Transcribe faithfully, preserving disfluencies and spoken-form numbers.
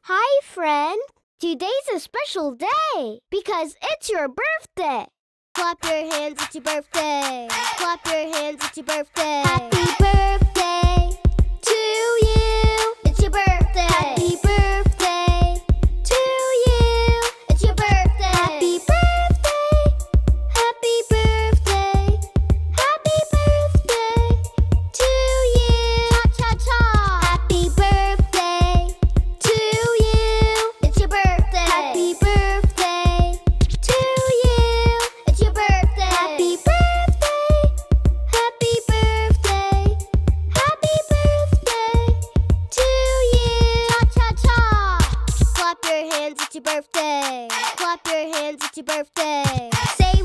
Hi, friend. Today's a special day because it's your birthday. Clap your hands, it's your birthday. Clap your hands, it's your birthday. Happy birthday to you. It's your birthday. Happy birthday to you. It's your birthday. Happy birthday. Happy birthday. Happy birthday to you. Cha cha cha. Happy birthday to you. It's your birthday. Happy birthday to you. It's your birthday. Happy birthday. Happy birthday. Happy birthday to you. Cha cha cha. Clap your hands, it's your birthday. Clap your hands, it's your birthday. Say